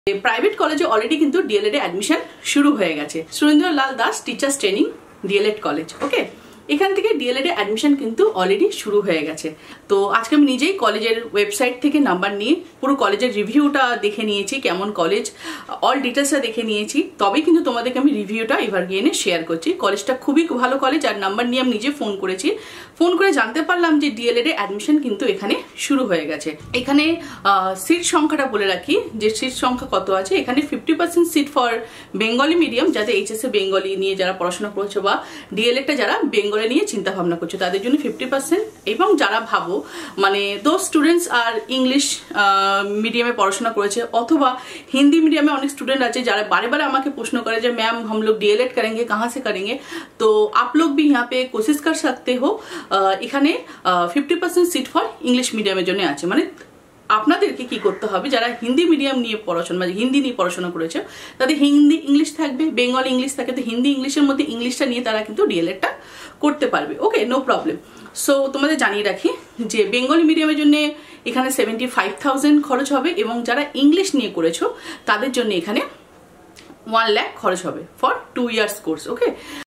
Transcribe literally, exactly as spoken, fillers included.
Private কলেজে already কিন্তু D.El.Ed এ অ্যাডমিশন শুরু হয়ে গেছে। Surendralal Das teachers training DLEd college, okay, এখান থেকে ডিএলএড এ অ্যাডমিশন কিন্তু অলরেডি শুরু হয়ে গেছে। তো আজকে আমি নিজেই কলেজের ওয়েবসাইট থেকে নাম্বার নিয়ে পুরো কলেজের রিভিউটা দেখে নিয়েছি, কেমন কলেজ অল ডিটেলসটা দেখে নিয়েছি, তবেই কিন্তু তোমাদেরকে আমি রিভিউটা এবার গিয়ে শেয়ার করছি। কলেজটা খুবই ভালো কলেজ, আর নাম্বার নিয়ে আমি নিজে ফোন করেছি, ফোন করে জানতে পারলাম যে ডিএলএড এ অ্যাডমিশন কিন্তু এখানে শুরু হয়ে গেছে। এখানে সিট সংখ্যাটা বলে রাখি যে সিট সংখ্যা কত আছে। এখানে fifty percent seat for Bengali medium, যাতে এইচএস এ বেঙ্গলি নিয়ে যারা পড়াশোনা করছে বা ডিএলএডটা যারা বেঙ্গলি নিয়ে চিন্তা ভাবনা করছে তাদের জন্য ফিফটি পার্সেন্ট, এবং যারা ভাবো মানে দো স্টুডেন্টস আর ইংলিশ মিডিয়ামে পড়াশোনা করেছে অথবা হিন্দি মিডিয়ামে অনেক স্টুডেন্ট আছে যারা বারে বারে আমাকে প্রশ্ন করে যে मैम हम लोग डीएलएड करेंगे कहाँ से करेंगे, तो आप लोग भी यहाँ पे कोशिश कर सकते हो। এখানে fifty percent seat for English মিডিয়ামের জন্য আছে। মানে আপনাদেরকে কি করতে হবে, যারা হিন্দি মিডিয়াম নিয়ে পড়াশোনা মানে হিন্দি নিয়ে পড়াশোনা করেছে তাদের হিন্দি ইংলিশ থাকবে, বেঙ্গলি ইংলিশ থাকে, তো হিন্দি ইংলিশের মধ্যে ইংলিশটা নিয়ে তারা কিন্তু ডিএলএডটা করতে পারবে, ওকে, নো প্রবলেম। সো তোমাদের জানিয়ে রাখি যে বেঙ্গলি মিডিয়ামের জন্য এখানে সেভেন্টি ফাইভ থাউজেন্ড খরচ হবে, এবং যারা ইংলিশ নিয়ে করেছো তাদের জন্য এখানে ওয়ান লাখ খরচ হবে for two years course, okay.